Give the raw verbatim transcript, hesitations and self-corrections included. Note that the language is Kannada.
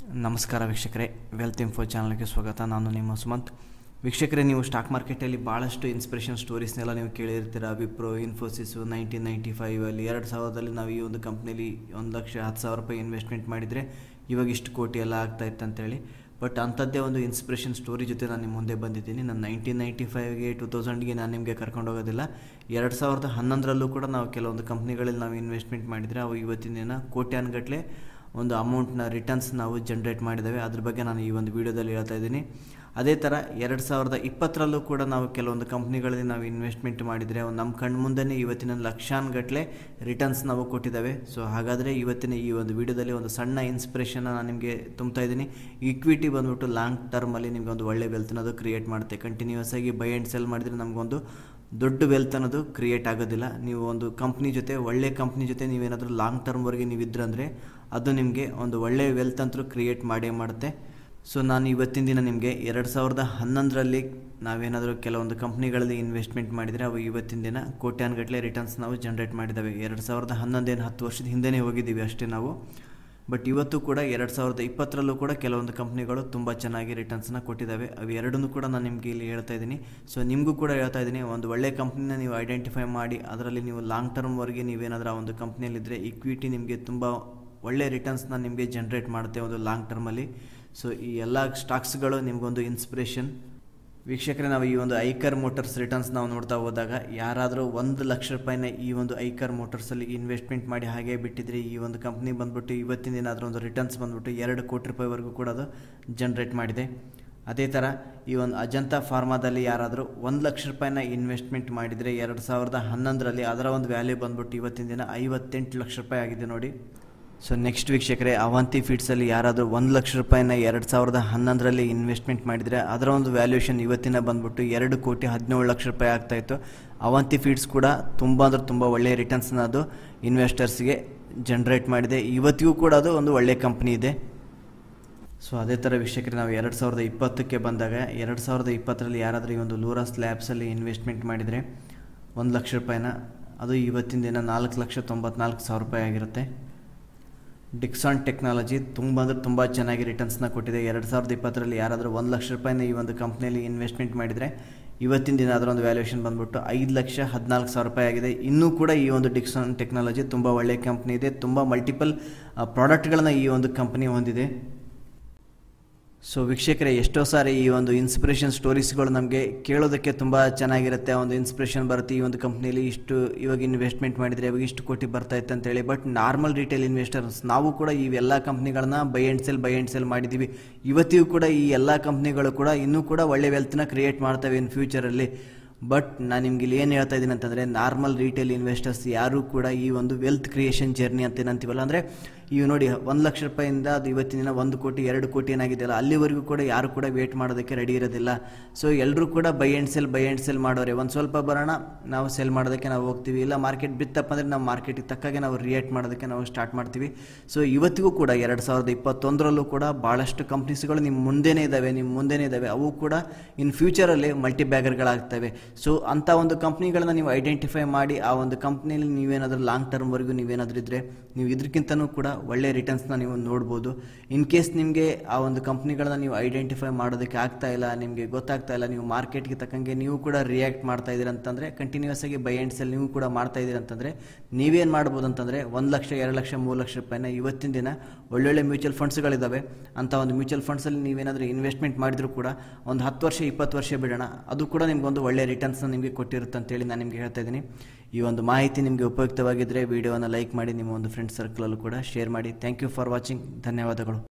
ನಮಸ್ಕಾರ ವೀಕ್ಷಕರೇ, ವೆಲ್ತ್ ಇನ್ಫೋ ಚಾನಲ್ಗೆ ಸ್ವಾಗತ. ನಾನು ನಿಮ್ಮ ಸುಮಂತ್. ವೀಕ್ಷಕರೇ, ನೀವು ಸ್ಟಾಕ್ ಮಾರ್ಕೆಟಲ್ಲಿ ಭಾಳಷ್ಟು ಇನ್ಸ್ಪಿರೇಷನ್ ಸ್ಟೋರೀಸ್ನೆಲ್ಲ ನೀವು ಕೇಳಿರ್ತೀರ. ವಿಪ್ರೋ, ಇನ್ಫೋಸಿಸು ನೈನ್ಟೀನ್ ನೈಂಟಿ ಫೈವಲ್ಲಿ ಎರಡು ಸಾವಿರದಲ್ಲಿ ನಾವು ಈ ಒಂದು ಕಂಪ್ನಿಲಿ ಒಂದು ಲಕ್ಷ ಹತ್ತು ಸಾವಿರ ರೂಪಾಯಿ ಇನ್ವೆಸ್ಟ್ಮೆಂಟ್ ಮಾಡಿದರೆ ಇವಾಗ ಇಷ್ಟು ಕೋಟಿ ಎಲ್ಲ ಆಗ್ತಾಯಿತ್ತು ಅಂತೇಳಿ. ಬಟ್ ಅಂಥದ್ದೇ ಒಂದು ಇನ್ಸ್ಪಿರೇಷನ್ ಸ್ಟೋರಿ ಜೊತೆ ನಾನು ನಿಮ್ಮ ಮುಂದೆ ಬಂದಿದ್ದೀನಿ. ನಾನು ನೈನ್ಟೀನ್ ನೈಂಟಿ ಫೈವ್ಗೆ ಟು ತೌಸಂಡ್ಗೆ ನಾನು ನಿಮಗೆ ಕರ್ಕೊಂಡು ಹೋಗೋದಿಲ್ಲ. ಎರಡು ಸಾವಿರದ ಹನ್ನೊಂದರಲ್ಲೂ ಕೂಡ ನಾವು ಕೆಲವೊಂದು ಕಂಪ್ನಿಗಳಲ್ಲಿ ನಾವು ಇನ್ವೆಸ್ಟ್ಮೆಂಟ್ ಮಾಡಿದರೆ ಅವು ಇವತ್ತಿನ ದಿನ ಕೋಟ್ಯಾನುಗಟ್ಟಲೆ ಒಂದು ಅಮೌಂಟ್ನ ರಿಟರ್ನ್ಸ್ ನಾವು ಜನ್ರೇಟ್ ಮಾಡಿದ್ದೇವೆ. ಅದ್ರ ಬಗ್ಗೆ ನಾನು ಈ ಒಂದು ವಿಡಿಯೋದಲ್ಲಿ ಹೇಳ್ತಾ ಇದ್ದೀನಿ. ಅದೇ ಥರ ಎರಡು ಸಾವಿರದ ಇಪ್ಪತ್ತರಲ್ಲೂ ಕೂಡ ನಾವು ಕೆಲವೊಂದು ಕಂಪ್ನಿಗಳಲ್ಲಿ ನಾವು ಇನ್ವೆಸ್ಟ್ಮೆಂಟ್ ಮಾಡಿದರೆ ನಮ್ಮ ಕಣ್ಣು ಮುಂದೆನೇ ಇವತ್ತಿನ ಲಕ್ಷಾನುಗಟ್ಟಲೆ ರಿಟರ್ನ್ಸ್ ನಾವು ಕೊಟ್ಟಿದ್ದಾವೆ. ಸೊ ಹಾಗಾದರೆ ಇವತ್ತಿನ ಈ ಒಂದು ವಿಡಿಯೋದಲ್ಲಿ ಒಂದು ಸಣ್ಣ ಇನ್ಸ್ಪಿರೇಷನ್ನ ನಾನು ನಿಮಗೆ ತುಂಬ್ತಾ ಇದ್ದೀನಿ. ಈಕ್ವಿಟಿ ಬಂದ್ಬಿಟ್ಟು ಲಾಂಗ್ ಟರ್ಮಲ್ಲಿ ನಿಮಗೆ ಒಂದು ಒಳ್ಳೆ ವೆಲ್ತ್ ಅನ್ನೋದು ಕ್ರಿಯೇಟ್ ಮಾಡುತ್ತೆ. ಕಂಟಿನ್ಯೂಸ್ ಆಗಿ ಬೈ ಆ್ಯಂಡ್ ಸೆಲ್ ಮಾಡಿದರೆ ನಮಗೊಂದು ದೊಡ್ಡ ವೆಲ್ತ್ ಅನ್ನೋದು ಕ್ರಿಯೇಟ್ ಆಗೋದಿಲ್ಲ. ನೀವು ಒಂದು ಕಂಪ್ನಿ ಜೊತೆ ಒಳ್ಳೆ ಕಂಪ್ನಿ ಜೊತೆ ನೀವೇನಾದರೂ ಲಾಂಗ್ ಟರ್ಮ್ವರೆಗೆ ನೀವು ಇದ್ರಂದರೆ ಅದು ನಿಮಗೆ ಒಂದು ಒಳ್ಳೆ ವೆಲ್ತ್ ಅಂತೂ ಕ್ರಿಯೇಟ್ ಮಾಡೇ ಮಾಡುತ್ತೆ. ಸೊ ನಾನು ಇವತ್ತಿನ ದಿನ ನಿಮಗೆ ಎರಡು ಸಾವಿರದ ಹನ್ನೊಂದರಲ್ಲಿ ನಾವೇನಾದರೂ ಕೆಲವೊಂದು ಕಂಪ್ನಿಗಳಲ್ಲಿ ಇನ್ವೆಸ್ಟ್ಮೆಂಟ್ ಮಾಡಿದರೆ ಅವು ಇವತ್ತಿನ ದಿನ ಕೋಟ್ಯಾನುಗಟ್ಟಲೆ ರಿಟರ್ನ್ಸ್ ನಾವು ಜನ್ರೇಟ್ ಮಾಡಿದ್ದಾವೆ. ಎರಡು ಸಾವಿರದ ಹನ್ನೊಂದೇನು ಹತ್ತು ವರ್ಷದ ಹಿಂದೆಯೇ ಹೋಗಿದ್ದೀವಿ ಅಷ್ಟೇ ನಾವು. ಬಟ್ ಇವತ್ತು ಕೂಡ ಎರಡು ಸಾವಿರದ ಇಪ್ಪತ್ತರಲ್ಲೂ ಕೂಡ ಕೆಲವೊಂದು ಕಂಪ್ನಿಗಳು ತುಂಬ ಚೆನ್ನಾಗಿ ರಿಟರ್ನ್ಸ್ನ ಕೊಟ್ಟಿದ್ದಾವೆ. ಅವು ಎರಡನ್ನೂ ಕೂಡ ನಾನು ನಿಮಗೆ ಇಲ್ಲಿ ಹೇಳ್ತಾ ಇದ್ದೀನಿ. ಸೊ ನಿಮಗೂ ಕೂಡ ಹೇಳ್ತಾ ಇದ್ದೀನಿ, ಒಂದು ಒಳ್ಳೆ ಕಂಪ್ನಿನ ನೀವು ಐಡೆಂಟಿಫೈ ಮಾಡಿ ಅದರಲ್ಲಿ ನೀವು ಲಾಂಗ್ ಟರ್ಮ್ವರೆಗೆ ನೀವೇನಾದರೂ ಆ ಒಂದು ಕಂಪ್ನಿಯಲ್ಲಿದ್ದರೆ ಈಕ್ವಿಟಿ ನಿಮಗೆ ತುಂಬ ಒಳ್ಳೆ ರಿಟರ್ನ್ಸ್ನ ನಿಮಗೆ ಜನ್ರೇಟ್ ಮಾಡುತ್ತೆ ಒಂದು ಲಾಂಗ್ ಟರ್ಮಲ್ಲಿ. ಸೊ ಈ ಎಲ್ಲ ಸ್ಟಾಕ್ಸ್ಗಳು ನಿಮಗೊಂದು ಇನ್ಸ್ಪಿರೇಷನ್. ವೀಕ್ಷಕರೇ, ನಾವು ಈ ಒಂದು ಐಕರ್ ಮೋಟರ್ಸ್ ರಿಟರ್ನ್ಸ್ ನಾವು ನೋಡ್ತಾ ಹೋದಾಗ ಯಾರಾದರೂ ಒಂದು ಲಕ್ಷ ರೂಪಾಯಿನ ಈ ಒಂದು ಐಕರ್ ಮೋಟರ್ಸಲ್ಲಿ ಇನ್ವೆಸ್ಟ್ಮೆಂಟ್ ಮಾಡಿ ಹಾಗೆ ಬಿಟ್ಟಿದ್ರೆ ಈ ಒಂದು ಕಂಪ್ನಿ ಬಂದ್ಬಿಟ್ಟು ಇವತ್ತಿನ ದಿನ ಅದರ ಒಂದು ರಿಟರ್ನ್ಸ್ ಬಂದ್ಬಿಟ್ಟು ಎರಡು ಕೋಟಿ ರೂಪಾಯಿವರೆಗೂ ಕೂಡ ಅದು ಜನ್ರೇಟ್ ಮಾಡಿದೆ. ಅದೇ ಥರ ಈ ಒಂದು ಅಜಂತಾ ಫಾರ್ಮಾದಲ್ಲಿ ಯಾರಾದರೂ ಒಂದು ಲಕ್ಷ ರೂಪಾಯಿನ ಇನ್ವೆಸ್ಟ್ಮೆಂಟ್ ಮಾಡಿದರೆ ಎರಡು ಸಾವಿರದ ಹನ್ನೊಂದರಲ್ಲಿ ಅದರ ಒಂದು ವ್ಯಾಲ್ಯೂ ಬಂದ್ಬಿಟ್ಟು ಇವತ್ತಿನ ದಿನ ಐವತ್ತೆಂಟು ಲಕ್ಷ ರೂಪಾಯಿ ಆಗಿದೆ ನೋಡಿ. ಸೊ ನೆಕ್ಸ್ಟ್ ವೀಕ್ಷಕರೇ, ಅವಂತಿ ಫೀಡ್ಸಲ್ಲಿ ಯಾರಾದರೂ ಒಂದು ಲಕ್ಷ ರೂಪಾಯಿನ ಎರಡು ಸಾವಿರದ ಹನ್ನೊಂದರಲ್ಲಿ ಇನ್ವೆಸ್ಟ್ಮೆಂಟ್ ಮಾಡಿದರೆ ಅದರ ಒಂದು ವ್ಯಾಲ್ಯೂಷನ್ ಇವತ್ತಿನ ಬಂದ್ಬಿಟ್ಟು ಎರಡು ಕೋಟಿ ಹದಿನೇಳು ಲಕ್ಷ ರೂಪಾಯಿ ಆಗ್ತಾಯಿತ್ತು. ಅವಂತಿ ಫೀಡ್ಸ್ ಕೂಡ ತುಂಬ ಅಂದರೆ ತುಂಬ ಒಳ್ಳೆಯ ರಿಟರ್ನ್ಸ್ನ ಅದು ಇನ್ವೆಸ್ಟರ್ಸ್ಗೆ ಜನ್ರೇಟ್ ಮಾಡಿದೆ. ಇವತ್ತಿಗೂ ಕೂಡ ಅದು ಒಂದು ಒಳ್ಳೆಯ ಕಂಪ್ನಿ ಇದೆ. ಸೊ ಅದೇ ಥರ ವೀಕ್ಷಕರೇ, ನಾವು ಎರಡು ಸಾವಿರದ ಇಪ್ಪತ್ತಕ್ಕೆ ಬಂದಾಗ ಎರಡು ಸಾವಿರದ ಇಪ್ಪತ್ತರಲ್ಲಿ ಯಾರಾದರೂ ಈ ಒಂದು ಲೂರಾಸ್ ಲ್ಯಾಬ್ಸಲ್ಲಿ ಇನ್ವೆಸ್ಟ್ಮೆಂಟ್ ಮಾಡಿದರೆ ಒಂದು ಲಕ್ಷ ರೂಪಾಯಿನ ಅದು ಇವತ್ತಿನ ದಿನ ನಾಲ್ಕು ಲಕ್ಷ ತೊಂಬತ್ನಾಲ್ಕು ಸಾವಿರ ರೂಪಾಯಿ ಆಗಿರುತ್ತೆ. ಡಿಕ್ಸಾನ್ ಟೆಕ್ನಾಲಜಿ ತುಂಬ ಅಂದರೆ ತುಂಬ ಚೆನ್ನಾಗಿ ರಿಟರ್ನ್ಸ್ನ ಕೊಟ್ಟಿದೆ. ಎರಡು ಸಾವಿರದ ಇಪ್ಪತ್ತರಲ್ಲಿ ಯಾರಾದರೂ ಒಂದು ಲಕ್ಷ ರೂಪಾಯಿನ ಈ ಒಂದು ಕಂಪ್ನಿಯಲ್ಲಿ ಇನ್ವೆಸ್ಟ್ಮೆಂಟ್ ಮಾಡಿದರೆ ಇವತ್ತಿನ ದಿನ ಅದರ ಒಂದು ವ್ಯಾಲ್ಯೂಷನ್ ಬಂದ್ಬಿಟ್ಟು ಐದು ಲಕ್ಷ ಹದಿನಾಲ್ಕು ಸಾವಿರ ರೂಪಾಯಿ ಆಗಿದೆ. ಇನ್ನೂ ಕೂಡ ಈ ಒಂದು ಡಿಕ್ಸಾನ್ ಟೆಕ್ನಾಲಜಿ ತುಂಬ ಒಳ್ಳೆಯ ಕಂಪ್ನಿ ಇದೆ. ತುಂಬ ಮಲ್ಟಿಪಲ್ ಪ್ರಾಡಕ್ಟ್ಗಳನ್ನ ಈ ಒಂದು ಕಂಪ್ನಿ ಹೊಂದಿದೆ. ಸೊ ವೀಕ್ಷಕರೇ, ಎಷ್ಟೋ ಸಾರಿ ಈ ಒಂದು ಇನ್ಸ್ಪಿರೇಷನ್ ಸ್ಟೋರೀಸ್ಗಳು ನಮಗೆ ಕೇಳೋದಕ್ಕೆ ತುಂಬ ಚೆನ್ನಾಗಿರುತ್ತೆ. ಒಂದು ಇನ್ಸ್ಪಿರೇಷನ್ ಬರುತ್ತೆ, ಈ ಒಂದು ಕಂಪ್ನಿಯಲ್ಲಿ ಇಷ್ಟು ಇವಾಗ ಇನ್ವೆಸ್ಟ್ಮೆಂಟ್ ಮಾಡಿದರೆ ಇವಾಗ ಇಷ್ಟು ಕೋಟಿ ಬರ್ತಾ ಇತ್ತು ಅಂತೇಳಿ. ಬಟ್ ನಾರ್ಮಲ್ ರಿಟೇಲ್ ಇನ್ವೆಸ್ಟರ್ಸ್ ನಾವು ಕೂಡ ಇವೆಲ್ಲ ಕಂಪ್ನಿಗಳನ್ನ buy and sell buy and sell ಮಾಡಿದ್ದೀವಿ. ಇವತ್ತಿಗೂ ಕೂಡ ಈ ಎಲ್ಲ ಕಂಪ್ನಿಗಳು ಕೂಡ ಇನ್ನೂ ಕೂಡ ಒಳ್ಳೆ ವೆಲ್ತ್ನ ಕ್ರಿಯೇಟ್ ಮಾಡ್ತವೆ ಇನ್ ಫ್ಯೂಚರಲ್ಲಿ. ಬಟ್ ನಾನು ನಿಮ್ಗೆ ಇಲ್ಲಿ ಏನು ಹೇಳ್ತಾ ಇದ್ದೀನಿ ಅಂತಂದರೆ, ನಾರ್ಮಲ್ ರಿಟೇಲ್ ಇನ್ವೆಸ್ಟರ್ಸ್ ಯಾರೂ ಕೂಡ ಈ ಒಂದು ವೆಲ್ತ್ ಕ್ರಿಯೇಷನ್ ಜರ್ನಿ ಅಂತ ಏನಂತೀವಲ್ಲ, ಅಂದರೆ ಇವು ನೋಡಿ ಒಂದು ಲಕ್ಷ ರೂಪಾಯಿಂದ ಅದು ಇವತ್ತಿನ ದಿನ ಒಂದು ಕೋಟಿ ಎರಡು ಕೋಟಿ ಏನಾಗಿದೆಯಲ್ಲ ಅಲ್ಲಿವರೆಗೂ ಕೂಡ ಯಾರು ಕೂಡ ವೇಟ್ ಮಾಡೋದಕ್ಕೆ ರೆಡಿ ಇರೋದಿಲ್ಲ. ಸೊ ಎಲ್ಲರೂ ಕೂಡ buy and sell buy and sell ಮಾಡೋರೆ. ಒಂದು ಸ್ವಲ್ಪ ಬರೋಣ ನಾವು ಸೆಲ್ ಮಾಡೋದಕ್ಕೆ ನಾವು ಹೋಗ್ತೀವಿ, ಇಲ್ಲ ಮಾರ್ಕೆಟ್ ಬಿತ್ತಪ್ಪ ಅಂದರೆ ನಾವು ಮಾರ್ಕೆಟಿಗೆ ತಕ್ಕಾಗೆ ನಾವು ರಿಯಾಕ್ಟ್ ಮಾಡೋದಕ್ಕೆ ನಾವು ಸ್ಟಾರ್ಟ್ ಮಾಡ್ತೀವಿ. ಸೊ ಇವತ್ತಿಗೂ ಕೂಡ ಎರಡು ಸಾವಿರದ ಇಪ್ಪತ್ತೊಂದರಲ್ಲೂ ಕೂಡ ಭಾಳಷ್ಟು ಕಂಪ್ನೀಸ್ಗಳು ನಿಮ್ಮ ಮುಂದೆನೇ ಇದ್ದಾವೆ ನಿಮ್ಮ ಮುಂದೆನೇ ಇದ್ದಾವೆ ಅವು ಕೂಡ ಇನ್ ಫ್ಯೂಚರಲ್ಲಿ ಮಲ್ಟಿ ಬ್ಯಾಗರ್ಗಳಾಗ್ತವೆ. ಸೊ ಅಂಥ ಒಂದು ಕಂಪ್ನಿಗಳನ್ನ ನೀವು ಐಡೆಂಟಿಫೈ ಮಾಡಿ ಆ ಒಂದು ಕಂಪ್ನಿಯಲ್ಲಿ ನೀವೇನಾದರೂ ಲಾಂಗ್ ಟರ್ಮ್ವರೆಗೂ ನೀವೇನಾದರೂ ಇದ್ದರೆ ನೀವು ಇದಕ್ಕಿಂತನೂ ಕೂಡ ಒಳ್ಳೆ ರಿಟರ್ನ್ಸ್ನ ನೀವು ನೋಡ್ಬೋದು. ಇನ್ ಕೇಸ್ ನಿಮಗೆ ಆ ಒಂದು ಕಂಪ್ನಿಗಳನ್ನ ನೀವು ಐಡೆಂಟಿಫೈ ಮಾಡೋದಕ್ಕೆ ಆಗ್ತಾ ಇಲ್ಲ, ನಿಮಗೆ ಗೊತ್ತಾಗ್ತಾ ಇಲ್ಲ, ನೀವು ಮಾರ್ಕೆಟ್ಗೆ ತಕ್ಕಂಗೆ ನೀವು ಕೂಡ ರಿಯಾಕ್ಟ್ ಮಾಡ್ತಾ ಇದ್ದೀರ ಅಂತಂದರೆ, ಕಂಟಿನ್ಯೂಸ್ ಆಗಿ ಬೈ ಆ್ಯಂಡ್ ಸೆಲ್ ನೀವು ಕೂಡ ಮಾಡ್ತಾ ಇದ್ದೀರ ಅಂತಂದರೆ ನೀವೇನು ಮಾಡ್ಬೋದು ಅಂತಂದರೆ ಒಂದು ಲಕ್ಷ ಎರಡು ಲಕ್ಷ ಮೂರು ಲಕ್ಷ ರೂಪಾಯಿನ ಇವತ್ತಿನ ದಿನ ಒಳ್ಳೊಳ್ಳೆ ಮ್ಯೂಚುವಲ್ ಫಂಡ್ಸ್ಗಳಿದ್ದಾವೆ. ಅಂಥ ಒಂದು ಮ್ಯೂಚುವಲ್ ಫಂಡ್ಸಲ್ಲಿ ನೀವೇನಾದರೂ ಇನ್ವೆಸ್ಟ್ಮೆಂಟ್ ಮಾಡಿದರೂ ಕೂಡ ಒಂದು ಹತ್ತು ವರ್ಷ ಇಪ್ಪತ್ತು ವರ್ಷ ಬಿಡೋಣ, ಅದು ಕೂಡ ನಿಮಗೊಂದು ಒಳ್ಳೆ ರಿಟರ್ನ್ಸ್ನ ನಿಮಗೆ ಕೊಟ್ಟಿರುತ್ತೆ ಅಂತೇಳಿ ನಾನು ನಿಮಗೆ ಹೇಳ್ತಾ ಇದ್ದೀನಿ. ಈ ಒಂದು ಮಾಹಿತಿ ನಿಮಗೆ ಉಪಯುಕ್ತವಾಗಿದ್ದರೆ ವಿಡಿಯೋವನ್ನು ಲೈಕ್ ಮಾಡಿ, ನಿಮ್ಮ ಒಂದು ಫ್ರೆಂಡ್ಸ್ ಸರ್ಕಲಲ್ಲೂ ಕೂಡ ಶೇರ್ ಮಾಡಿ. Thank you for watching. ಧನ್ಯವಾದಗಳು.